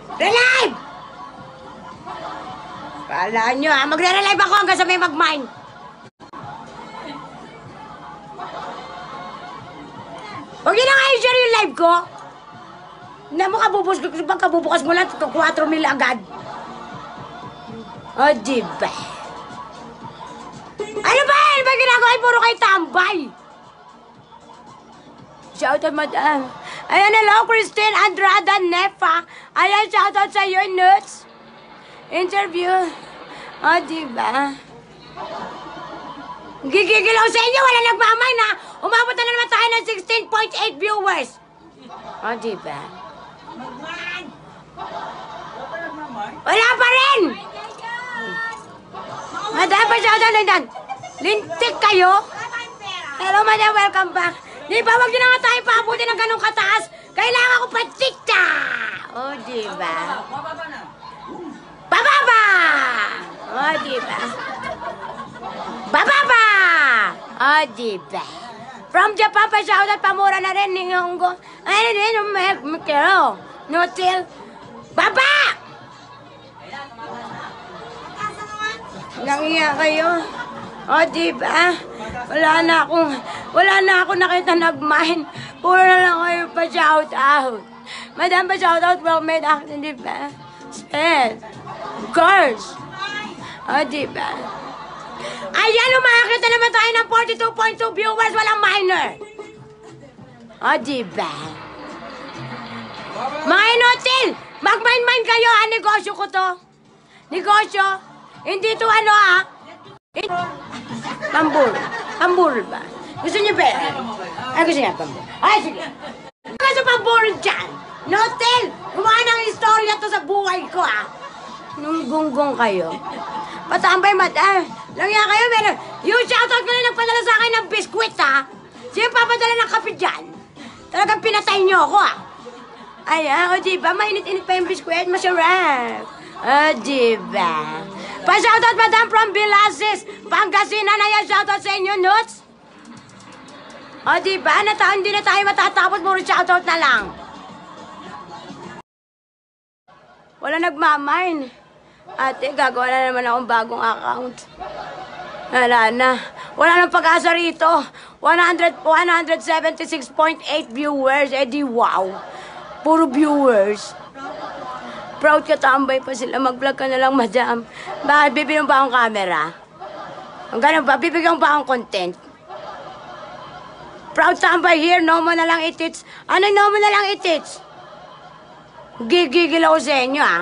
Relive! Kala nyo ha, magre-relive ako hanggang sa may mag-mine. Huwag yun na nga i-share yung live ko. Hindi mo kabubukas mo lang, 4 mil agad. O, diba? Ano ba? Ano ba ginagawa? Puro kayo tambay. Shoutout, madam. Ayan, hello, Christine Andrada Nefa. Ayan, shoutout sa iyo, Nuts. Interview. O, diba? Gigigil ako sa inyo. Wala nagmamay na. Umabot na naman tayo ng 16.8 viewers. O, diba? Wala pa rin. Madam, pa shoutout na dyan. Lintik kayo. Hello, madam. Welcome back. Di ba, wag nyo na nga tayo paabuti ng ganong kataas. Kailangan ko pa tita. O, diba? Bababa! O, diba? Bababa! O, diba? From Japan pa shoutout, pamura na rin. Ningonggo. Ano din, Mikero. Notil. Baba! Nangiya kayo. O, diba? Wala na akong nakita nag-mine. Puro na lang kayo pa shoutout. Madam, pa shoutout from Med Action, diba? Spell. Girls. O, diba? Ayan, umakita naman tayo ng 42.2 viewers. Walang minor. O, diba? Mga inutil, mag-mine-mine kayo, ha? Negosyo ko to. Negosyo. Hindi to ano, ha? Pambul. Pambul ba? Gusto niyo ba? Ay, gusto niya pambul. Ay, sige. Gusto pambul dyan. Notel, gumawa ng istorya to sa buhay ko, ha? Nung gunggong kayo. Patambay, madam. Langya kayo, meron. Yung shoutout ko na nagpadala sa akin ng biskwit, ha? Sino papadala ng kape dyan? Talagang pinatay niyo ako, ha? Ayan, o diba? Mainit-init pa yung biskwit. Masarap. O diba? Pa-shoutout, madam, from Bilasis, Pangasinan. Ayan, shoutout sa inyo, Nuts. O diba? Hindi na tayo matatapos. Puro shoutout na lang. Wala nagmamine. Ate, gagawa na naman akong bagong account. Wala na. Wala nang pag-asa rito. 176.8 viewers. Eh di wow. Puro viewers. Proud ka, tambay pa sila. Mag-vlog ka na lang, madam. Bakit? Bibigyan pa akong camera? Ang ganun ba? Bibigyan pa akong content? Proud tambay here. No mo na lang itits. Ano no mo na lang itits? Gigigil ako sa inyo, ah.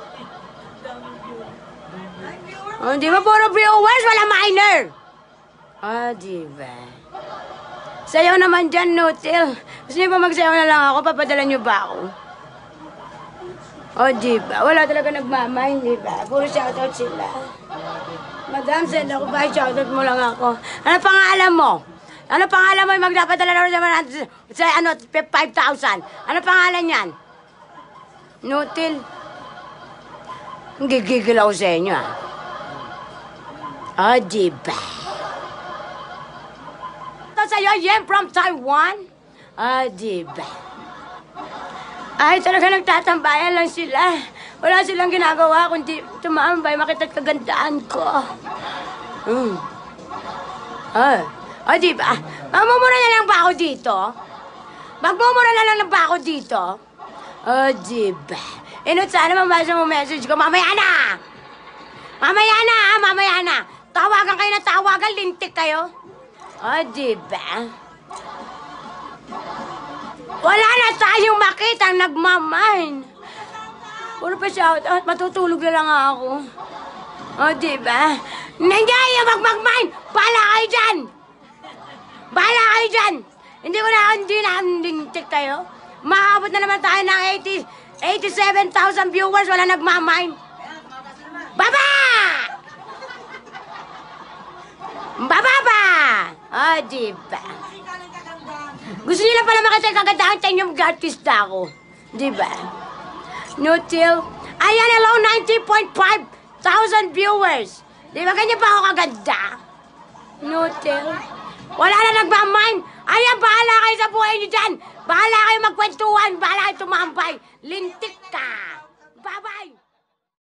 Oh, di ba puro viewers? Wala minor. Ah, di ba? Sayaw naman dyan, Nutil. Gusto niyo ba magsayaw na lang ako? Papadala niyo ba ako? Oh, di ba? Wala talaga nagmamay, di ba? Puro shoutout sila. Madam, send ako ba? Shoutout mo lang ako. Ano pangalan mo? Ano pangalan mo? Magdapadala na rin sa 5,000. Ano pangalan yan? Nutil. Gigigil ako sa inyo, ah. Oh, di ba? Ito sa'yo, Yen from Taiwan. Oh, di ba? Ay, talaga nagtatambayan lang sila. Wala silang ginagawa kundi tumambay, makita't kagandaan ko. Oh, di ba? Mamumura na lang ba ako dito? Magmumura na lang ba ako dito? Oh, di ba? Inut, sana mabasa mo message ko. Mamaya na! Mamaya na, ha? Mamaya na. Tawagan kayo na tawagan, lintik kayo. Oh, di ba? Wala na tayong makita nagmamine. Puro pa shoutout, matutulog na lang ako. O, diba? Nandiyan mag-mine! Bahala kayo dyan! Bahala kayo dyan! Hindi na lintik kayo. Maabot na naman tayo ng 87,000 viewers, wala nagmamine. Baba! Bababa! O, diba? Gusto nila pala makita yung kagandahan tayo yung artista ako. Diba? Nutil. Ayan, hello, 90,500 viewers. Diba ganyan pa ako kaganda? Nutil. Wala na nagmamine. Ayan, bahala kayo sa buhay nyo dyan. Bahala kayo magkwentuhan. Bahala kayo tumambay. Lintik ka.